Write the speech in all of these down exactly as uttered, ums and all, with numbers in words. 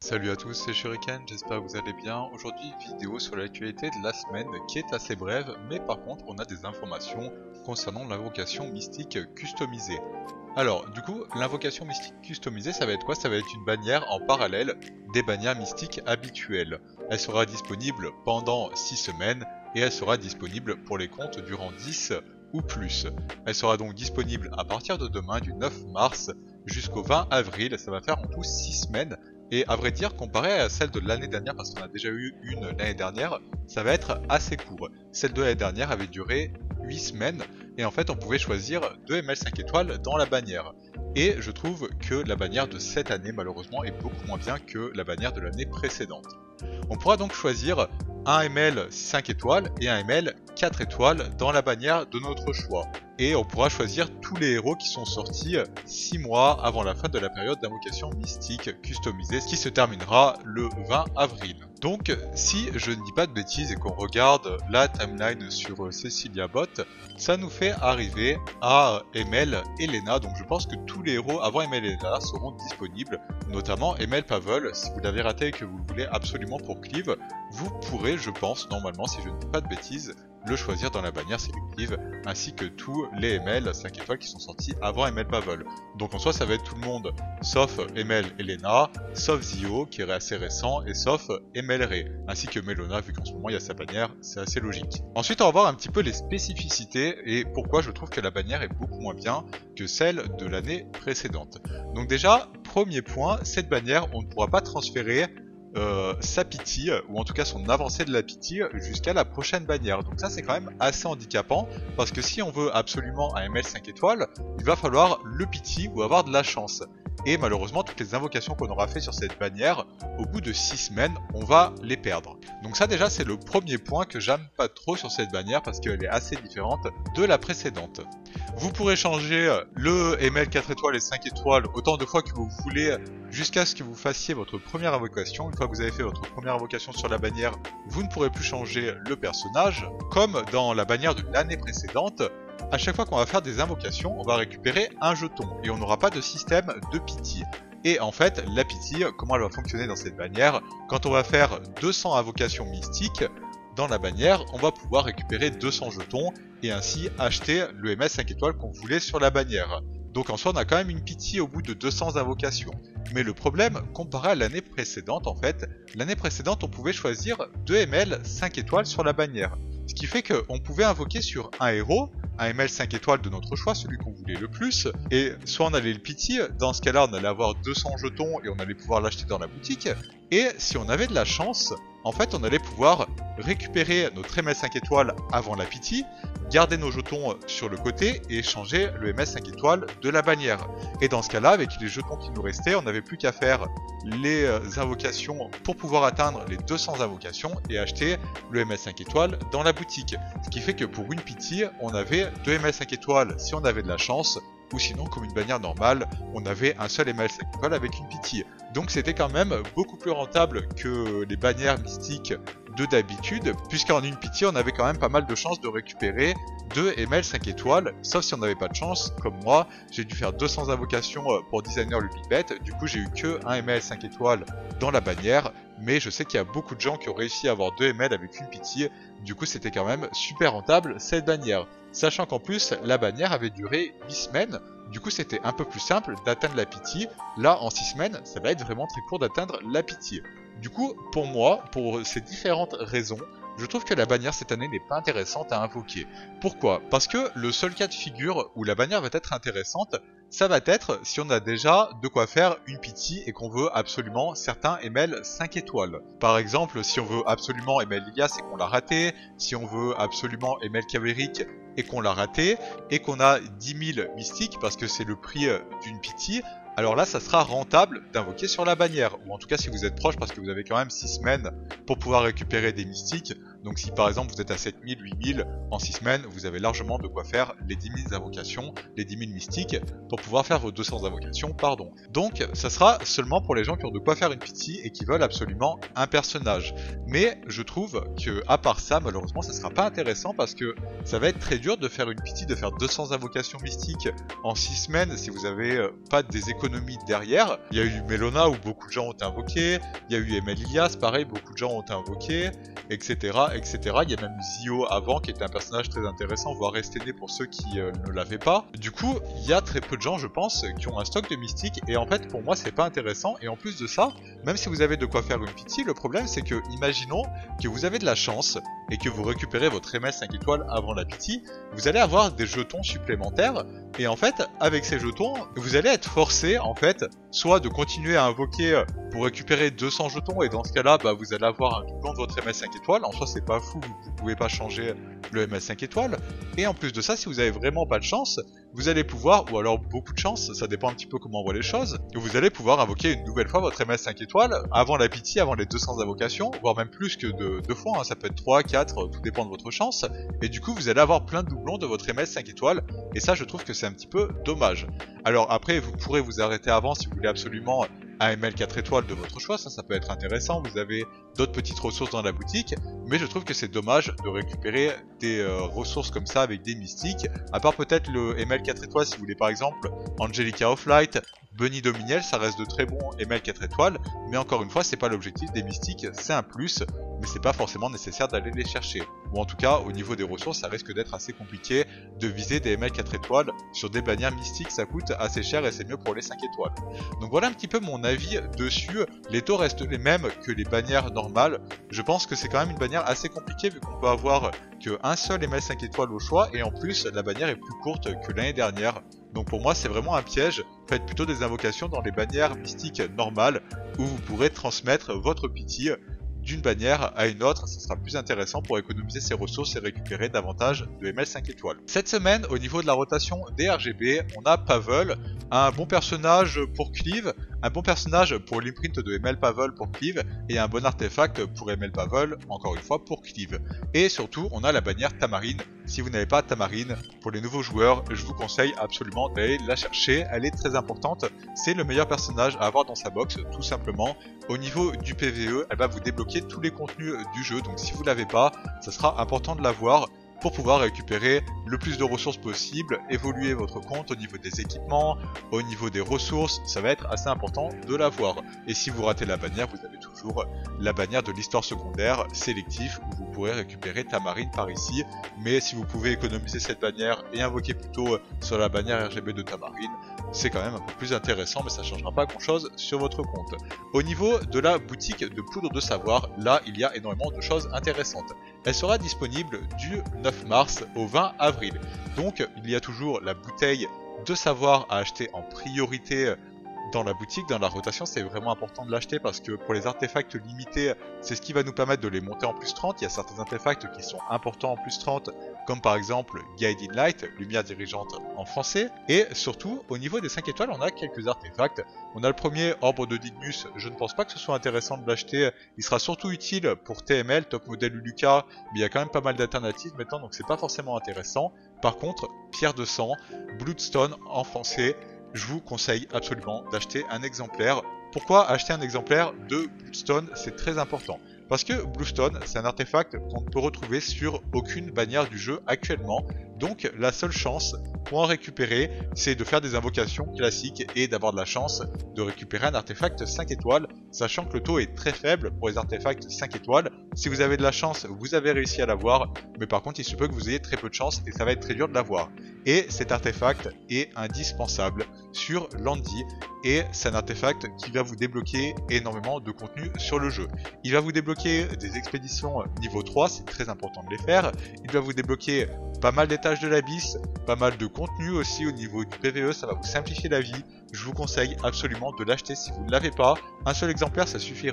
Salut à tous, c'est Shuriken, j'espère que vous allez bien. Aujourd'hui, une vidéo sur l'actualité de la semaine qui est assez brève, mais par contre, on a des informations concernant l'invocation mystique customisée. Alors, du coup, l'invocation mystique customisée, ça va être quoi? Ça va être une bannière en parallèle des bannières mystiques habituelles. Elle sera disponible pendant six semaines et elle sera disponible pour les comptes durant dix ou plus. Elle sera donc disponible à partir de demain, du neuf mars, jusqu'au vingt avril. Ça va faire en tout six semaines. Et à vrai dire, comparé à celle de l'année dernière, parce qu'on a déjà eu une l'année dernière, ça va être assez court. Celle de l'année dernière avait duré huit semaines, et en fait on pouvait choisir deux M L cinq étoiles dans la bannière. Et je trouve que la bannière de cette année, malheureusement, est beaucoup moins bien que la bannière de l'année précédente. On pourra donc choisir un M L cinq étoiles et un M L quatre étoiles dans la bannière de notre choix. Et on pourra choisir tous les héros qui sont sortis six mois avant la fin de la période d'invocation mystique customisée, ce qui se terminera le vingt avril. Donc, si je ne dis pas de bêtises et qu'on regarde la timeline sur Cecilia Bot, ça nous fait arriver à M L Elena. Donc je pense que tous les héros avant M L Elena seront disponibles, notamment M L Pavel. Si vous l'avez raté et que vous le voulez absolument pour Cleave, vous pourrez, je pense, normalement, si je ne dis pas de bêtises, le choisir dans la bannière sélective, ainsi que tous les M L cinq étoiles qui sont sortis avant M L Pavel. Donc en soi ça va être tout le monde, sauf M L Elena, sauf Zio qui est assez récent, et sauf M L Ray, ainsi que Melona vu qu'en ce moment il y a sa bannière, c'est assez logique. Ensuite on va voir un petit peu les spécificités et pourquoi je trouve que la bannière est beaucoup moins bien que celle de l'année précédente. Donc déjà, premier point, cette bannière on ne pourra pas transférer Euh, sa pity, ou en tout cas son avancée de la pity jusqu'à la prochaine bannière. Donc ça c'est quand même assez handicapant, parce que si on veut absolument un M L cinq étoiles, il va falloir le pity ou avoir de la chance. Et malheureusement toutes les invocations qu'on aura fait sur cette bannière, au bout de six semaines, on va les perdre. Donc ça déjà c'est le premier point que j'aime pas trop sur cette bannière, parce qu'elle est assez différente de la précédente. Vous pourrez changer le M L quatre étoiles et cinq étoiles autant de fois que vous voulez, jusqu'à ce que vous fassiez votre première invocation. Une fois que vous avez fait votre première invocation sur la bannière, vous ne pourrez plus changer le personnage. Comme dans la bannière de l'année précédente, à chaque fois qu'on va faire des invocations, on va récupérer un jeton, et on n'aura pas de système de pity. Et en fait, la pity, comment elle va fonctionner dans cette bannière? Quand on va faire deux cents invocations mystiques, dans la bannière, on va pouvoir récupérer deux cents jetons, et ainsi acheter le M L cinq étoiles qu'on voulait sur la bannière. Donc en soi on a quand même une pity au bout de deux cents invocations. Mais le problème, comparé à l'année précédente en fait, l'année précédente on pouvait choisir deux M L cinq étoiles sur la bannière. Ce qui fait qu'on pouvait invoquer sur un héros, un M L cinq étoiles de notre choix, celui qu'on voulait le plus, et soit on allait le pity, dans ce cas là on allait avoir deux cents jetons et on allait pouvoir l'acheter dans la boutique, et si on avait de la chance, en fait on allait pouvoir récupérer notre M L cinq étoiles avant la pity, garder nos jetons sur le côté et échanger le M L cinq étoiles de la bannière. Et dans ce cas là, avec les jetons qui nous restaient, on n'avait plus qu'à faire les invocations pour pouvoir atteindre les deux cents invocations et acheter le M L cinq étoiles dans la boutique. Ce qui fait que pour une pity, on avait deux M L cinq étoiles si on avait de la chance, ou sinon comme une bannière normale, on avait un seul M L cinq étoiles avec une pity. Donc c'était quand même beaucoup plus rentable que les bannières mystiques de d'habitude, puisqu'en une pity on avait quand même pas mal de chances de récupérer deux M L cinq étoiles, sauf si on n'avait pas de chance, comme moi, j'ai dû faire deux cents invocations pour Designer le Big Bet, du coup j'ai eu que un M L cinq étoiles dans la bannière, mais je sais qu'il y a beaucoup de gens qui ont réussi à avoir deux M L avec une pity, du coup c'était quand même super rentable cette bannière. Sachant qu'en plus la bannière avait duré huit semaines, du coup c'était un peu plus simple d'atteindre la pity. Là en six semaines ça va être vraiment très court d'atteindre la pity. Du coup pour moi, pour ces différentes raisons, je trouve que la bannière cette année n'est pas intéressante à invoquer. Pourquoi? Parce que le seul cas de figure où la bannière va être intéressante, ça va être si on a déjà de quoi faire une pity et qu'on veut absolument certains M L cinq étoiles. Par exemple, si on veut absolument M L Ilias et qu'on l'a raté, si on veut absolument M L Caveric et qu'on l'a raté, et qu'on a dix mille mystiques parce que c'est le prix d'une pity, alors là ça sera rentable d'invoquer sur la bannière, ou en tout cas si vous êtes proche, parce que vous avez quand même six semaines pour pouvoir récupérer des mystiques, Donc si par exemple vous êtes à sept mille, huit mille en six semaines, vous avez largement de quoi faire les dix mille invocations, les dix mille mystiques pour pouvoir faire vos deux cents invocations, pardon. Donc ça sera seulement pour les gens qui ont de quoi faire une pity et qui veulent absolument un personnage. Mais je trouve que à part ça, malheureusement ça sera pas intéressant parce que ça va être très dur de faire une pity, de faire deux cents invocations mystiques en six semaines si vous avez euh, pas des économies derrière. Il y a eu Melona où beaucoup de gens ont invoqué, il y a eu Emelias, pareil, beaucoup de gens ont invoqué, et cetera, et cetera. Il y a même Zio avant qui était un personnage très intéressant, voire Restené pour ceux qui euh, ne l'avaient pas. Du coup, il y a très peu de gens, je pense, qui ont un stock de mystiques, et en fait, pour moi, c'est pas intéressant. Et en plus de ça, même si vous avez de quoi faire une pity, le problème c'est que, imaginons que vous avez de la chance et que vous récupérez votre M S cinq étoiles avant la pity, vous allez avoir des jetons supplémentaires, et en fait, avec ces jetons, vous allez être forcé, en fait, soit de continuer à invoquer pour récupérer deux cents jetons, et dans ce cas-là, bah, vous allez avoir un doublon de votre M S cinq étoiles. En soi, c'est pas fou, vous pouvez pas changer le M S cinq étoiles. Et en plus de ça, si vous avez vraiment pas de chance, vous allez pouvoir, ou alors beaucoup de chance, ça dépend un petit peu comment on voit les choses, vous allez pouvoir invoquer une nouvelle fois votre M S cinq étoiles avant la pity, avant les deux cents invocations, voire même plus que de deux fois, hein. Ça peut être trois, quatre, tout dépend de votre chance, et du coup vous allez avoir plein de doublons de votre M S cinq étoiles, et ça je trouve que c'est un petit peu dommage. Alors après, vous pourrez vous arrêter avant si vous voulez absolument un M L quatre étoiles de votre choix, ça ça peut être intéressant, vous avez d'autres petites ressources dans la boutique, mais je trouve que c'est dommage de récupérer des euh, ressources comme ça avec des mystiques, à part peut-être le M L quatre étoiles si vous voulez par exemple Angelica of Light, Bunny Dominiel, ça reste de très bons M L quatre étoiles, mais encore une fois c'est pas l'objectif des mystiques, c'est un plus, mais c'est pas forcément nécessaire d'aller les chercher. Ou en tout cas au niveau des ressources ça risque d'être assez compliqué de viser des M L quatre étoiles sur des bannières mystiques, ça coûte assez cher et c'est mieux pour les cinq étoiles. Donc voilà un petit peu mon avis dessus, les taux restent les mêmes que les bannières normales, je pense que c'est quand même une bannière assez compliquée vu qu'on peut avoir qu'un seul M L cinq étoiles au choix et en plus la bannière est plus courte que l'année dernière. Donc pour moi c'est vraiment un piège, faites plutôt des invocations dans les bannières mystiques normales où vous pourrez transmettre votre pity d'une bannière à une autre, ça sera plus intéressant pour économiser ses ressources et récupérer davantage de M L cinq étoiles. Cette semaine, au niveau de la rotation des R G B, on a Pavel, un bon personnage pour Cleave, un bon personnage pour l'imprint de M L Pavel pour Cleave, et un bon artefact pour M L Pavel, encore une fois pour Cleave. Et surtout, on a la bannière Tamarine. Si vous n'avez pas Tamarine, pour les nouveaux joueurs, je vous conseille absolument d'aller la chercher, elle est très importante, c'est le meilleur personnage à avoir dans sa box, tout simplement. Au niveau du P V E, elle va vous débloquer tous les contenus du jeu, donc si vous l'avez pas, ça sera important de l'avoir pour pouvoir récupérer le plus de ressources possible, évoluer votre compte au niveau des équipements, au niveau des ressources, ça va être assez important de l'avoir. Et si vous ratez la bannière, vous avez toujours la bannière de l'histoire secondaire sélectif où vous pourrez récupérer Tamarine par ici, mais si vous pouvez économiser cette bannière et invoquer plutôt sur la bannière R G B de Tamarine, c'est quand même un peu plus intéressant, mais ça ne changera pas grand chose sur votre compte. Au niveau de la boutique de poudre de savoir, là il y a énormément de choses intéressantes. Elle sera disponible du neuf mars au vingt avril. Donc il y a toujours la bouteille de savoir à acheter en priorité dans la boutique, dans la rotation. C'est vraiment important de l'acheter parce que pour les artefacts limités, c'est ce qui va nous permettre de les monter en plus trente. Il y a certains artefacts qui sont importants en plus trente, comme par exemple Guiding Light, lumière dirigeante en français. Et surtout, au niveau des cinq étoiles, on a quelques artefacts. On a le premier, Orbre de Digmus, je ne pense pas que ce soit intéressant de l'acheter. Il sera surtout utile pour T M L, Top Model Uluka, mais il y a quand même pas mal d'alternatives maintenant, donc c'est pas forcément intéressant. Par contre, Pierre de sang, Bloodstone en français, je vous conseille absolument d'acheter un exemplaire. Pourquoi acheter un exemplaire de Bloodstone? C'est très important. Parce que Bluestone, c'est un artefact qu'on ne peut retrouver sur aucune bannière du jeu actuellement. Donc la seule chance pour en récupérer, c'est de faire des invocations classiques et d'avoir de la chance de récupérer un artefact cinq étoiles, sachant que le taux est très faible pour les artefacts cinq étoiles. Si vous avez de la chance, vous avez réussi à l'avoir, mais par contre il se peut que vous ayez très peu de chance et ça va être très dur de l'avoir. Et cet artefact est indispensable sur Landy, et c'est un artefact qui va vous débloquer énormément de contenu sur le jeu. Il va vous débloquer des expéditions niveau trois, c'est très important de les faire. Il va vous débloquer pas mal d'étages de l'abysse, pas mal de contenu aussi au niveau du P V E, ça va vous simplifier la vie. Je vous conseille absolument de l'acheter si vous ne l'avez pas. Un seul exemplaire ça suffira,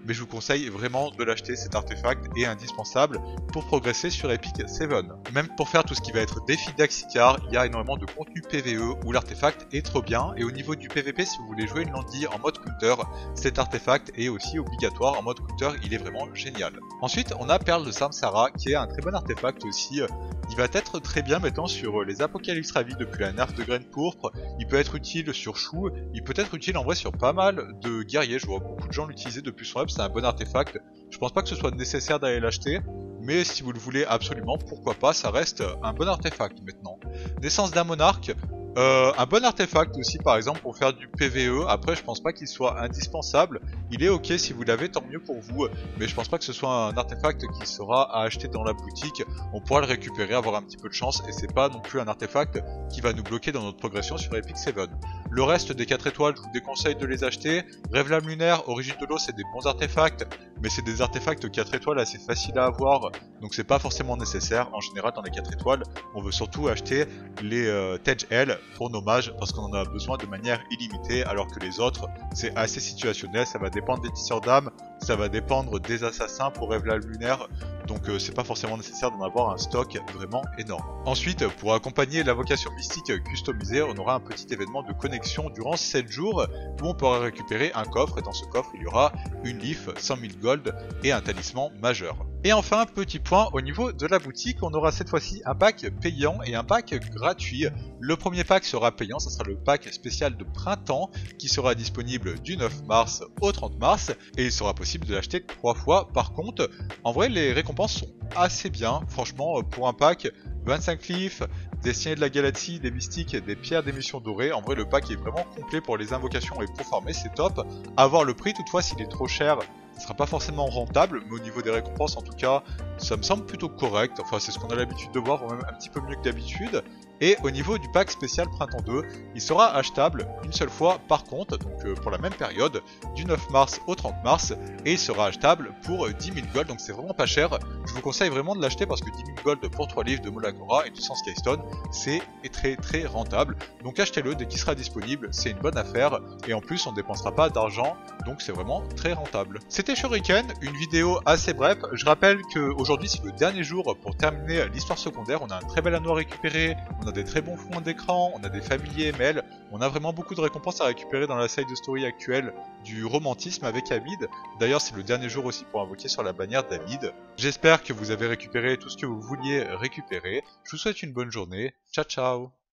mais je vous conseille vraiment de l'acheter, cet artefact est indispensable pour progresser sur Epic sept. Même pour faire tout ce qui va être défi d'Axicar, il y a énormément de contenu P V E où l'artefact est trop bien, et au niveau du P V P, si vous voulez jouer une Landi en mode counter, cet artefact est aussi obligatoire en mode counter, il est vraiment génial. Ensuite, on a Perle de Samsara qui est un très bon artefact aussi. Il va être très bien maintenant sur les Apocalypse Ravi depuis la nerf de graines pourpres. Il peut être utile sur Chou, il peut être utile en vrai sur pas mal de guerriers. Je vois beaucoup de gens l'utiliser depuis son up, c'est un bon artefact. Je pense pas que ce soit nécessaire d'aller l'acheter, mais si vous le voulez absolument, pourquoi pas, ça reste un bon artefact maintenant. Naissance d'un monarque. Euh, un bon artefact aussi par exemple pour faire du P V E, après je pense pas qu'il soit indispensable, il est ok si vous l'avez tant mieux pour vous, mais je pense pas que ce soit un artefact qui sera à acheter dans la boutique, on pourra le récupérer, avoir un petit peu de chance, et c'est pas non plus un artefact qui va nous bloquer dans notre progression sur Epic sept. Le reste des quatre étoiles, je vous déconseille de les acheter. Rêve-Lame Lunaire, Origine de l'eau, c'est des bons artefacts, mais c'est des artefacts quatre étoiles assez faciles à avoir, donc c'est pas forcément nécessaire. En général dans les quatre étoiles, on veut surtout acheter les euh, Tej L pour nos mages, parce qu'on en a besoin de manière illimitée, alors que les autres, c'est assez situationnel, ça va dépendre des tisseurs d'âme, ça va dépendre des assassins pour Rêve-Lame Lunaire, donc euh, c'est pas forcément nécessaire d'en avoir un stock vraiment énorme. Ensuite, pour accompagner l'invocation mystique customisée, on aura un petit événement de connexion durant sept jours, où on pourra récupérer un coffre, et dans ce coffre il y aura une leaf, cent mille gold et un talisman majeur. Et enfin, petit point au niveau de la boutique, on aura cette fois-ci un pack payant et un pack gratuit. Le premier pack sera payant, ça sera le pack spécial de printemps qui sera disponible du neuf mars au trente mars, et il sera possible de l'acheter trois fois. Par contre, en vrai les récompenses sont assez bien, franchement pour un pack, vingt-cinq leafs, des signets de la galaxie, des mystiques, des pierres d'émission dorées. En vrai le pack est vraiment complet pour les invocations et pour farmer, c'est top. À voir le prix toutefois, s'il est trop cher, ce sera pas forcément rentable, mais au niveau des récompenses en tout cas, ça me semble plutôt correct, enfin c'est ce qu'on a l'habitude de voir, voire même un petit peu mieux que d'habitude. Et au niveau du pack spécial printemps deux, il sera achetable une seule fois par contre, donc euh, pour la même période, du neuf mars au trente mars, et il sera achetable pour dix mille gold, donc c'est vraiment pas cher. Je vous conseille vraiment de l'acheter parce que dix mille gold pour trois livres de Molagora et deux cents Skystone, c'est très très rentable. Donc achetez-le dès qu'il sera disponible, c'est une bonne affaire, et en plus on ne dépensera pas d'argent, donc c'est vraiment très rentable. C'était Shuriken, une vidéo assez brève. Je rappelle qu'aujourd'hui c'est le dernier jour pour terminer l'histoire secondaire, on a un très bel anneau à récupérer, on a des très bons fonds d'écran, on a des familiers M L, on a vraiment beaucoup de récompenses à récupérer dans la side story actuelle du romantisme avec Hamid. D'ailleurs c'est le dernier jour aussi pour invoquer sur la bannière d'Hamid. J'espère que vous avez récupéré tout ce que vous vouliez récupérer. Je vous souhaite une bonne journée. Ciao ciao.